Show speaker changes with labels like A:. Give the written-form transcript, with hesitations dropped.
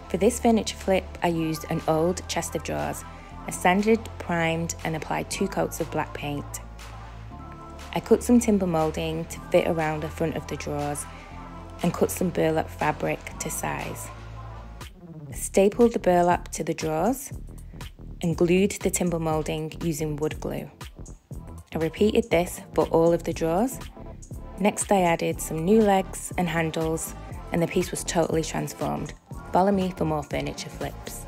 A: For this furniture flip, I used an old chest of drawers. I sanded, primed and applied 2 coats of black paint. I cut some timber moulding to fit around the front of the drawers and cut some burlap fabric to size. I stapled the burlap to the drawers and glued the timber moulding using wood glue. I repeated this for all of the drawers. Next I added some new legs and handles and the piece was totally transformed. Follow me for more furniture flips.